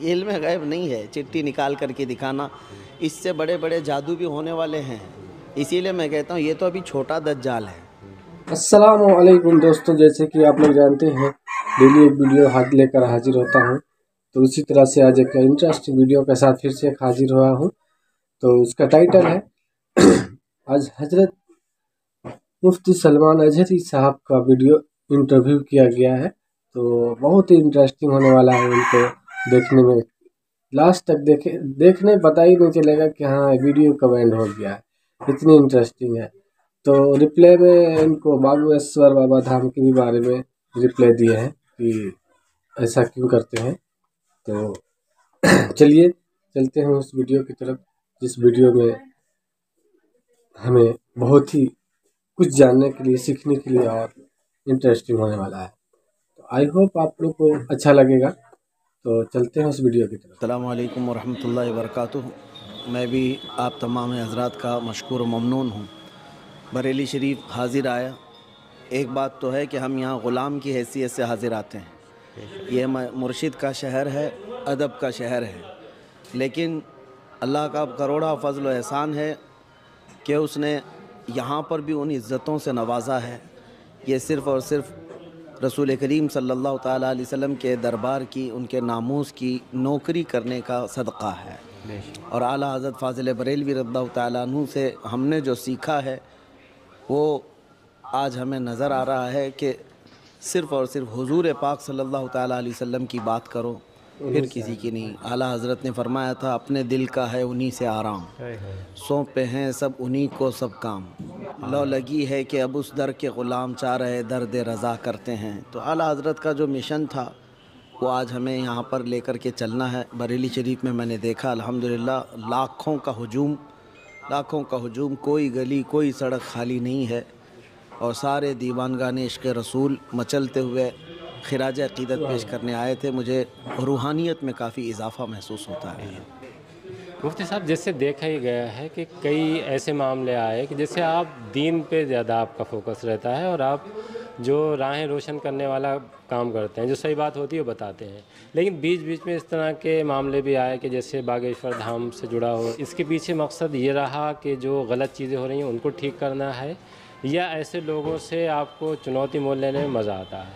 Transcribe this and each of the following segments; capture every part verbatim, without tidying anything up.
ये इल्म गैब नहीं है, चिट्ठी निकाल करके दिखाना। इससे बड़े बड़े जादू भी होने वाले हैं। इसीलिए मैं कहता हूँ ये तो अभी छोटा दज्जाल है। अस्सलाम वालेकुम दोस्तों, जैसे कि आप लोग जानते हैं डेली एक वीडियो हाथ लेकर हाजिर होता हूँ। तो उसी तरह से आज एक इंटरेस्टिंग वीडियो के साथ फिर से एक हाजिर हुआ हूँ। तो उसका टाइटल है आज हजरत मुफ्ती सलमान अजहरी साहब का वीडियो इंटरव्यू किया गया है। तो बहुत ही इंटरेस्टिंग होने वाला है, उनको देखने में लास्ट तक देखे देखने पता ही नहीं चलेगा कि हाँ वीडियो कब एंड हो गया है, इतनी इंटरेस्टिंग है। तो रिप्ले में इनको बागेश्वर बाबा धाम के भी बारे में रिप्ले दिए हैं कि ऐसा क्यों करते हैं। तो चलिए चलते हैं उस वीडियो की तरफ, जिस वीडियो में हमें बहुत ही कुछ जानने के लिए, सीखने के लिए और इंटरेस्टिंग होने वाला है। तो आई होप आप लोग को अच्छा लगेगा। तो चलते हैं उस वीडियो की तरफ। अस्सलामु अलैकुम वरहमतुल्लाहि वबरकातुहू। मैं भी आप तमाम हज़रात का मशकूर ममनून हूँ। बरेली शरीफ हाज़िर आया। एक बात तो है कि हम यहाँ ग़ुलाम की हैसियत से हाज़िर आते हैं। ये मुर्शिद का शहर है, अदब का शहर है, लेकिन अल्लाह का करोड़ा फ़ज़ल व एहसान है कि उसने यहाँ पर भी उन इज़्ज़तों से नवाजा है। ये सिर्फ़ और सिर्फ़ रसूल करीम सल्लल्लाहु ताला अलैहि वसल्लम के दरबार की, उनके नामूस की नौकरी करने का सदक़ा है। और आला हज़रत फ़ाज़िल बरेलवी रज़ियल्लाहु ताला अन्हु से हमने जो सीखा है वो आज हमें नज़र आ रहा है कि सिर्फ़ और सिर्फ हुज़ूर पाक सल्लल्लाहु ताला अलैहि वसल्लम की बात करो, फिर किसी की नहीं। आला हज़रत ने फरमाया था, अपने दिल का है उन्हीं से आराम, सौंपे हैं सब उन्हीं को सब काम, लो लगी है कि अब उस दर के ग़ुलाम चाह रहे दर्द रज़ा करते हैं। तो आला हज़रत का जो मिशन था वो आज हमें यहाँ पर लेकर के चलना है। बरेली शरीफ में मैंने देखा अल्हम्दुलिल्लाह लाखों का हुजूम, लाखों का हुजूम, कोई गली कोई सड़क खाली नहीं है और सारे दीवानगाने इश्क़ रसूल मचलते हुए खिराज अक़ीदत पेश करने आए थे। मुझे रूहानियत में काफ़ी इजाफ़ा महसूस होता है। मुफ्ती साहब, जैसे देखा ही गया है कि कई ऐसे मामले आए कि जैसे आप दीन पे ज़्यादा आपका फोकस रहता है और आप जो राहें रोशन करने वाला काम करते हैं, जो सही बात होती है वो बताते हैं, लेकिन बीच बीच में इस तरह के मामले भी आए कि जैसे बागेश्वर धाम से जुड़ा हो, इसके पीछे मकसद ये रहा कि जो गलत चीज़ें हो रही हैं उनको ठीक करना है, या ऐसे लोगों से आपको चुनौती मोल लेने में मज़ा आता है?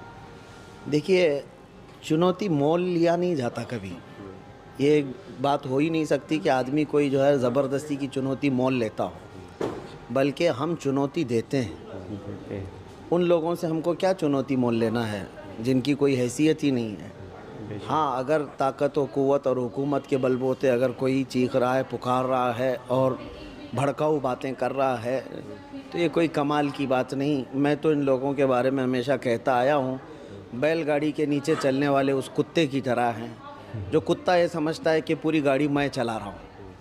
देखिए, चुनौती मोल लिया नहीं जाता कभी। ये बात हो ही नहीं सकती कि आदमी कोई जो है ज़बरदस्ती की चुनौती मोल लेता हो, बल्कि हम चुनौती देते हैं। उन लोगों से हमको क्या चुनौती मोल लेना है जिनकी कोई हैसियत ही नहीं है। हाँ, अगर ताकत व क़ुव्वत और हुकूमत के बलबूते अगर कोई चीख रहा है, पुकार रहा है और भड़काऊ बातें कर रहा है तो ये कोई कमाल की बात नहीं। मैं तो इन लोगों के बारे में हमेशा कहता आया हूँ, बैलगाड़ी के नीचे चलने वाले उस कुत्ते की तरह हैं जो कुत्ता ये समझता है कि पूरी गाड़ी मैं चला रहा हूँ।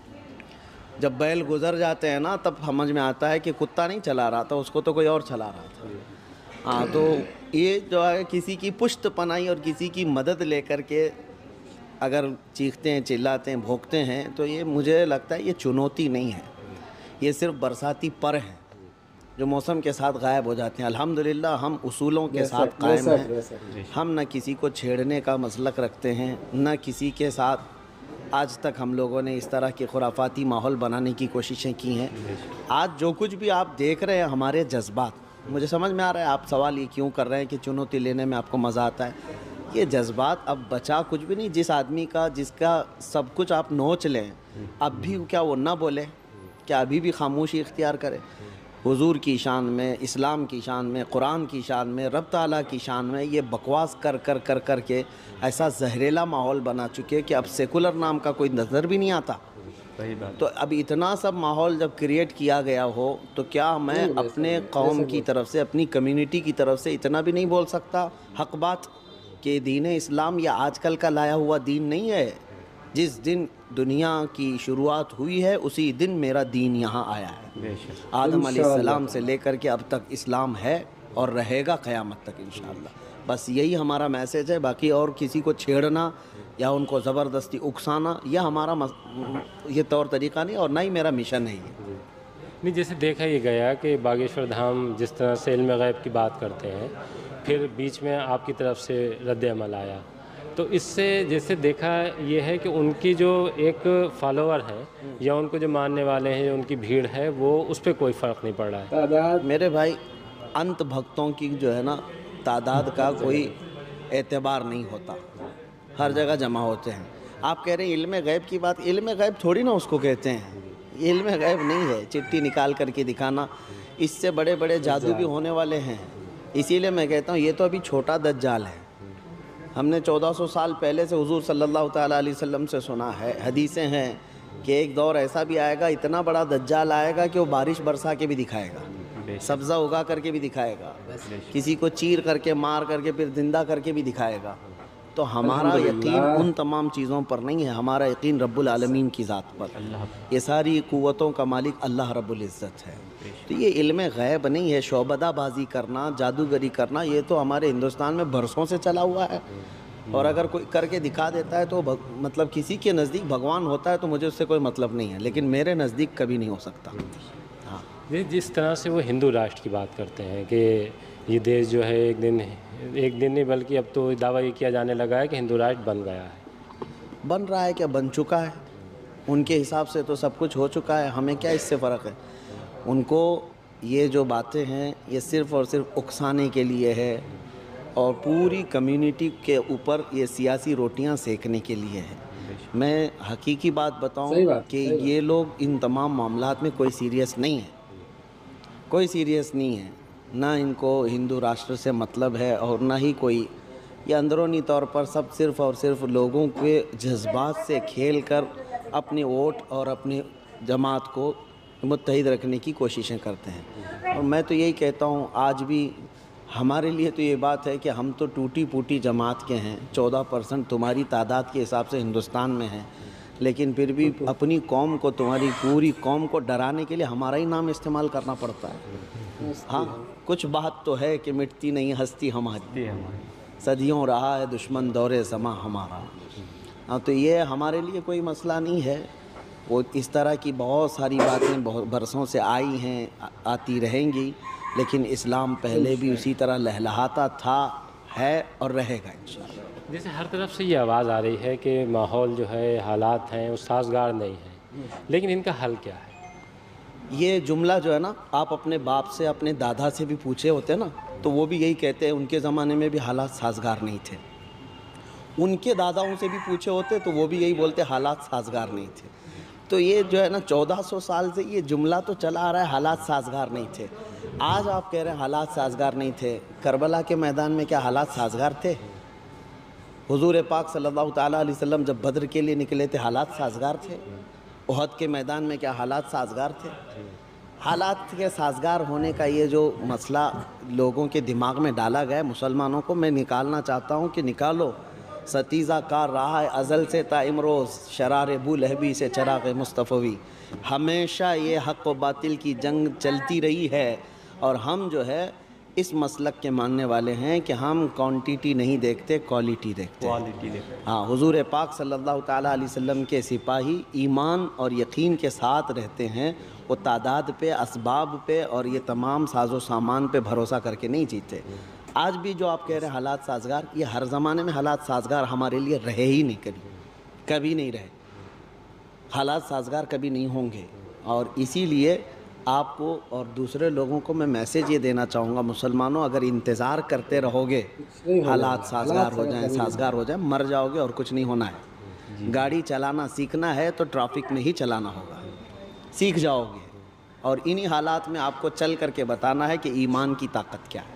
जब बैल गुज़र जाते हैं ना तब समझ में आता है कि कुत्ता नहीं चला रहा था, उसको तो कोई और चला रहा था। हाँ, तो ये जो है किसी की पुश्त पनाही और किसी की मदद लेकर के अगर चीखते हैं, चिल्लाते हैं, भौंकते हैं तो ये मुझे लगता है ये चुनौती नहीं है, ये सिर्फ बरसाती पर हैं जो मौसम के साथ गायब हो जाते हैं। अल्हम्दुलिल्लाह हम उसूलों के साथ कायम हैं। हम न किसी को छेड़ने का मसलक रखते हैं, न किसी के साथ आज तक हम लोगों ने इस तरह के खुराफाती माहौल बनाने की कोशिशें की हैं। आज जो कुछ भी आप देख रहे हैं हमारे जज्बात, मुझे समझ में आ रहा है आप सवाल ये क्यों कर रहे हैं कि चुनौती लेने में आपको मज़ा आता है। ये जज्बात अब बचा कुछ भी नहीं। जिस आदमी का जिसका सब कुछ आप नोच लें, अब भी क्या वो ना बोले, क्या अभी भी खामोशी इख्तियार करे? हुजूर की शान में, इस्लाम की शान में, कुरान की शान में, रब ताला की शान में ये बकवास कर कर कर कर के ऐसा जहरीला माहौल बना चुके कि अब सेकुलर नाम का कोई नज़र भी नहीं आता। सही बात। तो अब इतना सब माहौल जब क्रिएट किया गया हो तो क्या मैं अपने कौम की तरफ से, अपनी कम्युनिटी की तरफ से इतना भी नहीं बोल सकता हक़ बात कि दीन इस्लाम ये आजकल का लाया हुआ दीन नहीं है। जिस दिन दुनिया की शुरुआत हुई है उसी दिन मेरा दीन यहाँ आया है। आदम अलैहिस्सलाम से लेकर के अब तक इस्लाम है और रहेगा क़यामत तक इंशाअल्लाह। बस यही हमारा मैसेज है। बाकी और किसी को छेड़ना या उनको ज़बरदस्ती उकसाना यह हमारा मस, ये तौर तरीक़ा नहीं और ना ही मेरा मिशन है ये। नहीं, जैसे देखा ये गया कि बागेश्वर धाम जिस तरह से इल्म गैब की बात करते हैं, फिर बीच में आपकी तरफ से रद्द अमल आया, तो इससे जैसे देखा ये है कि उनकी जो एक फॉलोअर है या उनको जो मानने वाले हैं, उनकी भीड़ है, वो उस पर कोई फ़र्क नहीं पड़ रहा है। तादाद मेरे भाई, अंत भक्तों की जो है ना तादाद का कोई एतबार नहीं होता, हर जगह जमा होते हैं। आप कह रहे हैं इल्म गैब की बात, इल्म गैब थोड़ी ना उसको कहते हैं, ये इल्म गैब नहीं है चिट्ठी निकाल करके दिखाना। इससे बड़े बड़े जादू भी होने वाले हैं। इसीलिए मैं कहता हूँ ये तो अभी छोटा दज्जाल है। हमने चौदह सौ साल पहले से हुजूर सल्लल्लाहु ताला अलैहि वसल्लम से सुना है, हदीसें हैं कि एक दौर ऐसा भी आएगा, इतना बड़ा दज्जाल आएगा कि वो बारिश बरसा के भी दिखाएगा, सब्ज़ा उगा करके भी दिखाएगा, किसी को चीर करके मार करके फिर जिंदा करके भी दिखाएगा। तो हमारा यकीन उन तमाम चीज़ों पर नहीं है, हमारा यकीन रब्बुल आलमीन की ज़ात पर। ये सारी क़ुव्वतों का मालिक अल्लाह रब्बुल इज़्ज़त है। तो ये इल्म गैब नहीं है, शोबदाबाजी करना, जादूगरी करना, ये तो हमारे हिंदुस्तान में बरसों से चला हुआ है। और अगर कोई करके दिखा देता है तो भग, मतलब किसी के नज़दीक भगवान होता है तो मुझे उससे कोई मतलब नहीं है, लेकिन मेरे नज़दीक कभी नहीं हो सकता। हाँ, ये जिस तरह से वो हिंदू राष्ट्र की बात करते हैं कि ये देश जो है एक दिन एक दिन नहीं बल्कि अब तो दावा ये किया जाने लगा है कि हिंदू राष्ट्र बन गया है। बन रहा है क्या, बन चुका है। उनके हिसाब से तो सब कुछ हो चुका है, हमें क्या इससे फ़र्क है। उनको ये जो बातें हैं ये सिर्फ़ और सिर्फ उकसाने के लिए है और पूरी कम्युनिटी के ऊपर ये सियासी रोटियां सेकने के लिए है। मैं हकीकी बात बताऊं बात, कि ये लोग इन तमाम मामलात में कोई सीरियस नहीं है, कोई सीरियस नहीं है। ना इनको हिंदू राष्ट्र से मतलब है और ना ही कोई, ये अंदरूनी तौर पर सब सिर्फ़ और सिर्फ लोगों के जज्बात से खेल कर अपने वोट और अपनी जमात को मुत्तहिद रखने की कोशिशें करते हैं। और मैं तो यही कहता हूँ, आज भी हमारे लिए तो ये बात है कि हम तो टूटी फूटी जमात के हैं, चौदह परसेंट तुम्हारी तादाद के हिसाब से हिंदुस्तान में हैं, लेकिन फिर भी अपनी कौम को, तुम्हारी पूरी कौम को डराने के लिए हमारा ही नाम इस्तेमाल करना पड़ता है। हाँ, कुछ बात तो है कि मिटती नहीं हस्ती हमारी, सदियों रहा है दुश्मन दौरे समा हमारा। हाँ, तो ये हमारे लिए कोई मसला नहीं है। वो इस तरह की बहुत सारी बातें बहुत बरसों से आई हैं, आती रहेंगी, लेकिन इस्लाम पहले भी उसी तरह लहलहाता था, है और रहेगा इंशाअल्लाह। जैसे हर तरफ से ये आवाज़ आ रही है कि माहौल जो है, हालात हैं, वो साजगार नहीं है, लेकिन इनका हल क्या है? ये जुमला जो है ना, आप अपने बाप से, अपने दादा से भी पूछे होते ना, तो वो भी यही कहते हैं उनके ज़माने में भी हालात साजगार नहीं थे। उनके दादाओं से भी पूछे होते तो वो भी यही बोलते हालात साजगार नहीं थे। तो ये जो है ना, चौदह सौ साल से ये जुमला तो चला आ रहा है, हालात साजगार नहीं थे। आज आप कह रहे हैं हालात साजगार नहीं थे। करबला के मैदान में क्या हालात साजगार थे? हुजूर पाक सल्लल्लाहु ताला अलैहि वसल्लम जब बद्र के लिए निकले थे, हालात साजगार थे? उहद के मैदान में क्या हालात साजगार थे? हालात के साजगार होने का ये जो मसला लोगों के दिमाग में डाला गया है, मुसलमानों को, मैं निकालना चाहता हूँ कि निकालो। सतीज़ा कार रहा है अज़ल से ता इमरोज़, शरार बू लहबी से चराग़ मुस्तफ़वी। हमेशा ये हक़ व बातिल की जंग चलती रही है और हम जो है इस मसलक के मानने वाले हैं कि हम क्वांटिटी नहीं देखते, क्वालिटी देखते हैं। हाँ, हुजूर पाक सल्लल्लाहु ताला अलैहि वसल्लम के सिपाही ईमान और यकीन के साथ रहते हैं। वो तादाद पे, असबाब पे और ये तमाम साजो सामान पे भरोसा करके नहीं जीते। आज भी जो आप कह रहे हैं हालात साजगार, ये हर ज़माने में हालात साजगार हमारे लिए रहे ही नहीं, कभी कभी नहीं रहे। हालात साजगार कभी नहीं होंगे। और इसीलिए आपको और दूसरे लोगों को मैं मैसेज ये देना चाहूँगा, मुसलमानों, अगर इंतज़ार करते रहोगे हालात साजगार हो जाएं, साजगार हो जाएं, मर जाओगे और कुछ नहीं होना है। गाड़ी चलाना सीखना है तो ट्रैफिक में ही चलाना होगा, सीख जाओगे। और इन्हीं हालात में आपको चल करके बताना है कि ईमान की ताकत क्या है।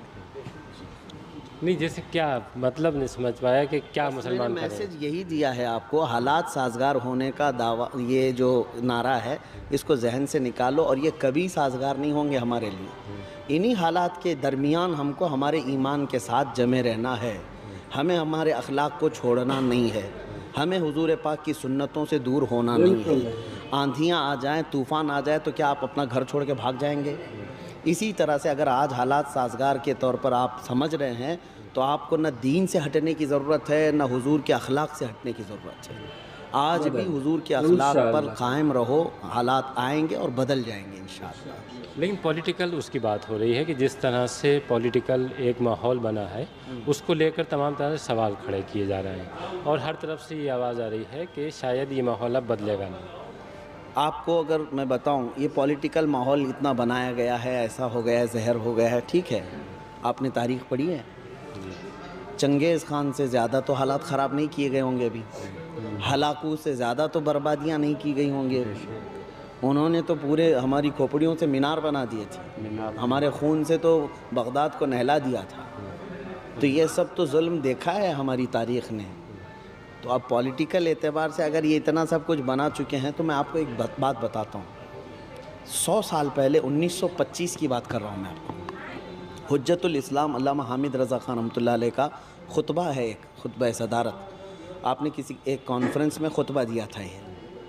नहीं, जैसे क्या मतलब नहीं समझ पाया कि क्या मुसलमान मैंने मैसेज यही दिया है आपको, हालात साजगार होने का दावा, ये जो नारा है इसको जहन से निकालो और ये कभी साजगार नहीं होंगे हमारे लिए। इन्हीं हालात के दरमियान हमको हमारे ईमान के साथ जमे रहना है, हमें हमारे अखलाक को छोड़ना नहीं है, हमें हुजूर पाक की सुन्नतों से दूर होना नहीं है। आंधियाँ आ जाएँ, तूफ़ान आ जाए तो क्या आप अपना घर छोड़ के भाग जाएंगे? इसी तरह से अगर आज हालात साजगार के तौर पर आप समझ रहे हैं तो आपको न दीन से हटने की ज़रूरत है, न हुजूर के अखलाक से हटने की ज़रूरत है। आज भी हुजूर के अखलाक पर इंशाअल्लाह। कायम रहो, हालात आएंगे और बदल जाएंगे इंशाअल्लाह। लेकिन पॉलिटिकल उसकी बात हो रही है कि जिस तरह से पॉलिटिकल एक माहौल बना है उसको लेकर तमाम तरह से सवाल खड़े किए जा रहे हैं और हर तरफ से ये आवाज़ आ रही है कि शायद ये माहौल अब बदलेगा नहीं। आपको अगर मैं बताऊं, ये पॉलिटिकल माहौल इतना बनाया गया है, ऐसा हो गया है, जहर हो गया है, ठीक है। आपने तारीख़ पढ़ी है, चंगेज़ खान से ज़्यादा तो हालात ख़राब नहीं किए गए होंगे अभी, हलाकू से ज़्यादा तो बर्बादियां नहीं की गई होंगी। उन्होंने तो पूरे हमारी खोपड़ियों से मीनार बना दिए थे, हमारे खून से तो बगदाद को नहला दिया था। तो ये सब तो जुल्म देखा है हमारी तारीख़ ने। तो अब पॉलिटिकल एतबार से अगर ये इतना सब कुछ बना चुके हैं, तो मैं आपको एक बात बताता हूँ। सौ साल पहले उन्नीस सौ पच्चीस की बात कर रहा हूँ मैं आपको। हुज्जतुल इस्लाम अल्लामा हामिद रज़ा ख़ान रहमतुल्लाह अलैह का खुतबा है, एक खुतबा सदारत। आपने किसी एक कॉन्फ्रेंस में खुतबा दिया था, ये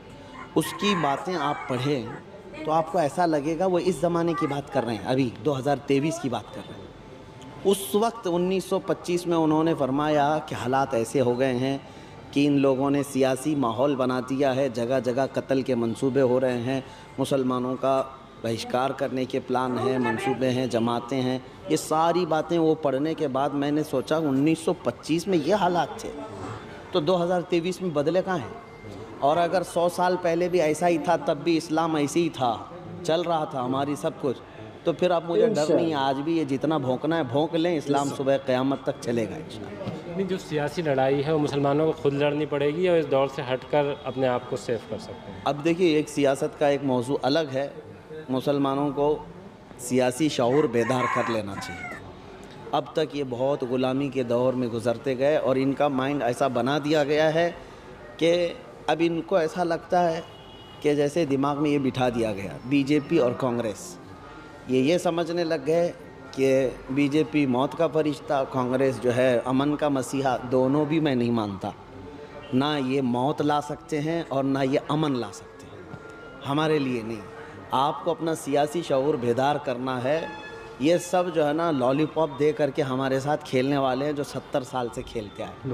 उसकी बातें आप पढ़ें तो आपको ऐसा लगेगा वो इस ज़माने की बात कर रहे हैं, अभी दो हज़ार तेईस की बात कर रहे हैं। उस वक्त उन्नीस सौ पच्चीस में उन्होंने फरमाया कि हालात ऐसे हो गए हैं कि इन लोगों ने सियासी माहौल बना दिया है, जगह जगह कत्ल के मंसूबे हो रहे हैं, मुसलमानों का बहिष्कार करने के प्लान हैं, मंसूबे हैं, जमातें हैं। ये सारी बातें वो पढ़ने के बाद मैंने सोचा उन्नीस सौ पच्चीस में ये हालात थे तो दो हज़ार तेईस में बदले कहाँ हैं? और अगर सौ साल पहले भी ऐसा ही था, तब भी इस्लाम ऐसे ही था, चल रहा था हमारी सब कुछ, तो फिर अब मुझे डर नहीं है। आज भी ये जितना भौंकना है भौंक लें, इस्लाम सुबह क़यामत तक चलेगा इंशाअल्लाह। नहीं, जो सियासी लड़ाई है वो मुसलमानों को खुद लड़नी पड़ेगी और इस दौर से हटकर अपने आप को सेफ कर सकते हैं। अब देखिए, एक सियासत का एक मौजू अलग है, मुसलमानों को सियासी शऊर बेदार कर लेना चाहिए। अब तक ये बहुत ग़ुलामी के दौर में गुज़रते गए और इनका माइंड ऐसा बना दिया गया है कि अब इनको ऐसा लगता है कि जैसे दिमाग में ये बिठा दिया गया, बीजेपी और कांग्रेस, ये ये समझने लग गए कि बीजेपी मौत का फरिश्ता, कांग्रेस जो है अमन का मसीहा। दोनों भी मैं नहीं मानता, ना ये मौत ला सकते हैं और ना ये अमन ला सकते हैं, हमारे लिए नहीं। आपको अपना सियासी शऊर बेदार करना है। ये सब जो है ना लॉलीपॉप दे करके हमारे साथ खेलने वाले हैं जो सत्तर साल से खेलते आए।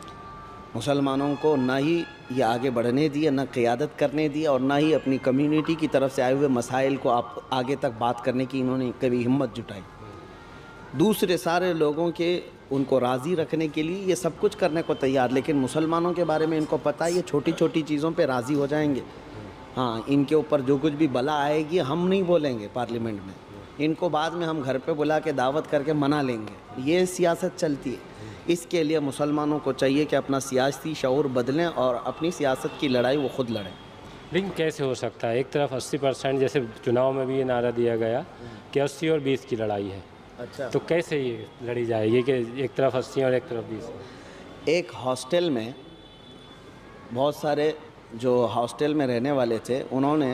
मुसलमानों को ना ही ये आगे बढ़ने दिए, ना क़ियादत करने दिए और ना ही अपनी कम्युनिटी की तरफ से आए हुए मसाइल को आप आगे तक बात करने की इन्होंने कभी हिम्मत जुटाई। दूसरे सारे लोगों के उनको राज़ी रखने के लिए ये सब कुछ करने को तैयार, लेकिन मुसलमानों के बारे में इनको पता है ये छोटी छोटी चीज़ों पे राज़ी हो जाएंगे। हाँ, इनके ऊपर जो कुछ भी बला आएगी हम नहीं बोलेंगे पार्लियामेंट में, इनको बाद में हम घर पे बुला के दावत करके मना लेंगे। ये सियासत चलती है। इसके लिए मुसलमानों को चाहिए कि अपना सियासी शऊर बदलें और अपनी सियासत की लड़ाई वो ख़ुद लड़ें। लेकिन कैसे हो सकता है? एक तरफ अस्सी परसेंट, जैसे चुनाव में भी ये नारा दिया गया कि अस्सी और बीस की लड़ाई है। अच्छा, तो कैसे ये लड़ी जाएगी कि एक तरफ अस्सी और एक तरफ बीस? एक हॉस्टल में बहुत सारे जो हॉस्टल में रहने वाले थे, उन्होंने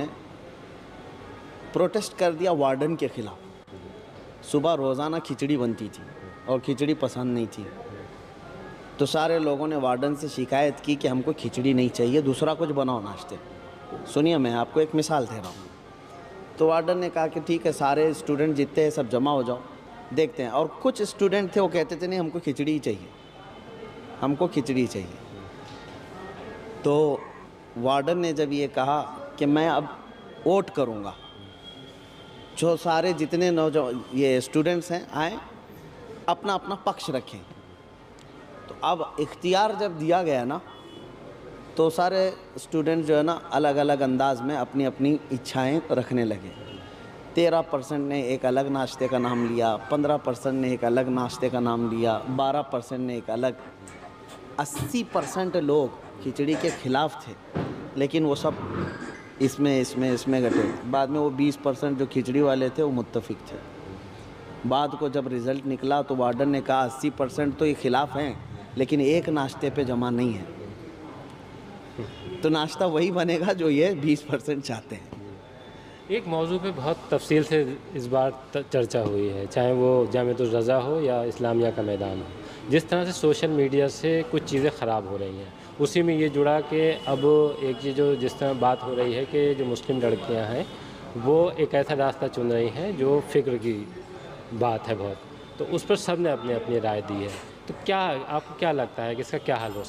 प्रोटेस्ट कर दिया वार्डन के ख़िलाफ़। सुबह रोज़ाना खिचड़ी बनती थी और खिचड़ी पसंद नहीं थी, तो सारे लोगों ने वार्डन से शिकायत की कि हमको खिचड़ी नहीं चाहिए, दूसरा कुछ बनाओ नाश्ते। सुनिए, मैं आपको एक मिसाल दे रहा हूँ। तो वार्डन ने कहा कि ठीक है, सारे स्टूडेंट जितने हैं सब जमा हो जाओ, देखते हैं। और कुछ स्टूडेंट थे वो कहते थे नहीं, हमको खिचड़ी ही चाहिए, हमको खिचड़ी चाहिए। तो वार्डन ने जब ये कहा कि मैं अब वोट करूँगा, जो सारे जितने नौजवान ये स्टूडेंट्स हैं आए अपना अपना पक्ष रखें। तो अब इख्तियार जब दिया गया ना, तो सारे स्टूडेंट जो है ना अलग अलग अंदाज में अपनी अपनी इच्छाएं रखने लगे। तेरह परसेंट ने एक अलग नाश्ते का नाम लिया, पंद्रह परसेंट ने एक अलग नाश्ते का नाम लिया, बारह परसेंट ने एक अलग। अस्सी परसेंट लोग खिचड़ी के ख़िलाफ़ थे, लेकिन वो सब इसमें इसमें इसमें घटे। बाद में वो बीस परसेंट जो खिचड़ी वाले थे वो मुत्तफिक थे। बाद को जब रिज़ल्ट निकला तो वार्डन ने कहा अस्सी परसेंट तो ये ख़िलाफ़ हैं, लेकिन एक नाश्ते पे जमा नहीं है, तो नाश्ता वही बनेगा जो ये बीस परसेंट चाहते हैं। एक मौजू पे बहुत तफसील से इस बार चर्चा हुई है, चाहे वो जामिअतुर रज़ा हो या इस्लामिया का मैदान हो। जिस तरह से सोशल मीडिया से कुछ चीज़ें ख़राब हो रही हैं, उसी में ये जुड़ा कि अब एक चीज़ जो जिस तरह बात हो रही है कि जो मुस्लिम लड़कियां हैं वो एक ऐसा रास्ता चुन रही हैं जो फ़िक्र की बात है बहुत, तो उस पर सब ने अपनी अपनी राय दी है। तो क्या आपको क्या लगता है कि इसका क्या हल हो सकता है?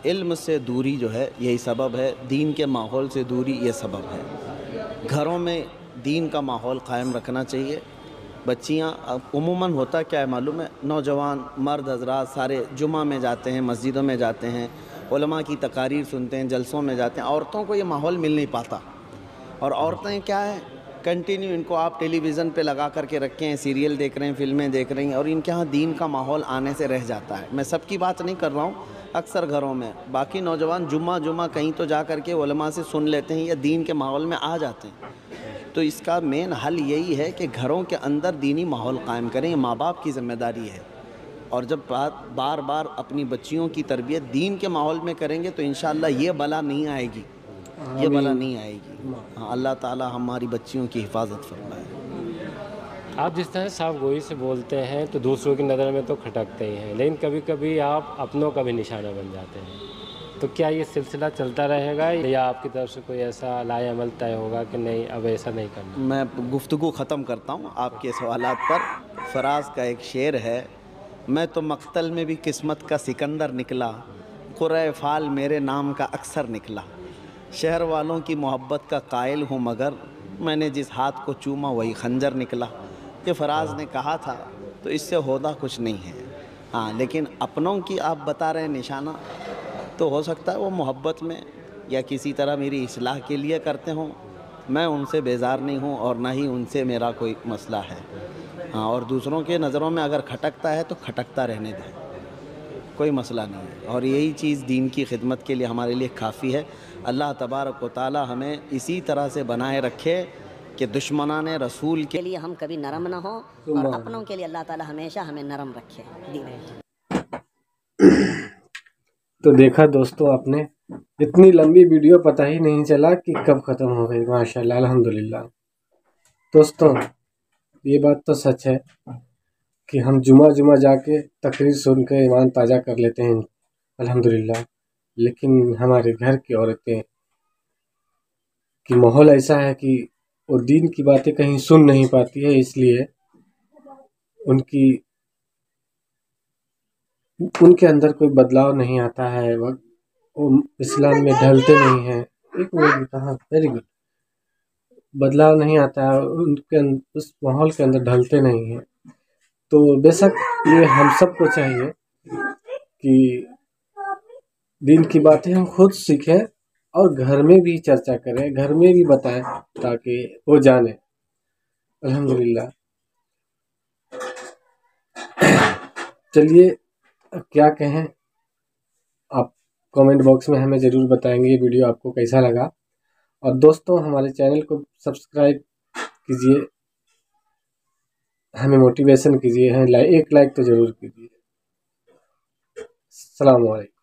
इल्म से दूरी जो है यही सबब है, दीन के माहौल से दूरी ये सबब है। घरों में दीन का माहौल क़ायम रखना चाहिए। बच्चियाँ अब उमूमन होता क्या है मालूम है, नौजवान मर्द हजरात सारे जुमा में जाते हैं, मस्जिदों में जाते हैं, उलमा की तकारीर सुनते हैं, जलसों में जाते हैं। औरतों को ये माहौल मिल नहीं पाता। और औरतें क्या है, कंटिन्यू इनको आप टेलीविज़न पे लगा करके रखे हैं, सीरियल देख रहे हैं, फिल्में देख रही हैं, और इनके यहाँ दीन का माहौल आने से रह जाता है। मैं सबकी बात नहीं कर रहा हूँ, अक्सर घरों में बाकी नौजवान जुम्मा जुम्मा कहीं तो जा करके उलमा से सुन लेते हैं या दीन के माहौल में आ जाते हैं। तो इसका मेन हल यही है कि घरों के अंदर दीनी माहौल कायम करें, ये माँ बाप की ज़िम्मेदारी है। और जब बात बार बार अपनी बच्चियों की तरबियत दीन के माहौल में करेंगे तो इंशाअल्लाह ये बला नहीं आएगी, ये बला नहीं आएगी। हाँ, अल्लाह ताला हमारी बच्चियों की हिफाजत फरमाए। आप जिस तरह साफ गोई से बोलते हैं तो दूसरों की नज़र में तो खटकते ही हैं, लेकिन कभी कभी आप अपनों का भी निशाना बन जाते हैं। तो क्या ये सिलसिला चलता रहेगा या आपकी तरफ से कोई ऐसा लाए अमल तय होगा कि नहीं अब ऐसा नहीं करना? मैं गुफ्तगू ख़त्म करता हूँ आपके सवालात पर। फराज का एक शेर है, मैं तो मक्तल में भी किस्मत का सिकंदर निकला, क़ुरे फ़ाल मेरे नाम का अक्सर निकला। शहर वालों की मोहब्बत का कायल हूँ मगर मैंने जिस हाथ को चूमा वही खंजर निकला। ये फराज ने कहा था, तो इससे होदा कुछ नहीं है। हाँ, लेकिन अपनों की आप बता रहे हैं निशाना, तो हो सकता है वो मोहब्बत में या किसी तरह मेरी इस्लाह के लिए करते हों। मैं उनसे बेजार नहीं हूँ और ना ही उनसे मेरा कोई मसला है। हाँ, और दूसरों के नज़रों में अगर खटकता है तो खटकता रहने दें, कोई मसला नहीं है। और यही चीज़ दीन की खिदमत के लिए हमारे लिए काफ़ी है। अल्लाह तबारक व तआला हमें इसी तरह से बनाए रखे कि दुश्मनान रसूल के के लिए हम कभी नरम ना हो और अपनों के लिए अल्लाह ताला हमेशा हमें नरम रखे। तो देखा दोस्तों, आपने इतनी लंबी वीडियो पता ही नहीं चला कि कब ख़त्म हो गई। माशाल्लाह, अल्हम्दुलिल्लाह। दोस्तों, ये बात तो सच है कि हम जुमा जुमा जाके तकरीर सुन के ईमान ताज़ा कर लेते हैं, अल्हम्दुलिल्लाह। लेकिन हमारे घर की औरतें की माहौल ऐसा है कि वो दीन की बातें कहीं सुन नहीं पाती है, इसलिए उनकी उनके अंदर कोई बदलाव नहीं आता है। वो वो इस्लाम में ढलते नहीं हैं। एक मिनट, कहाँ, वेरी गुड। बदलाव नहीं आता है उनके अं- उस माहौल के अंदर ढलते नहीं हैं। तो बेशक ये हम सबको चाहिए कि दीन की बातें हम खुद सीखें और घर में भी चर्चा करें, घर में भी बताएं ताकि वो जाने। अल्हम्दुलिल्लाह। चलिए, अब क्या कहें, आप कमेंट बॉक्स में हमें ज़रूर बताएंगे ये वीडियो आपको कैसा लगा। और दोस्तों, हमारे चैनल को सब्सक्राइब कीजिए, हमें मोटिवेशन कीजिए, हैं एक लाइक तो ज़रूर कीजिए। अस्सलाम वालेकुम।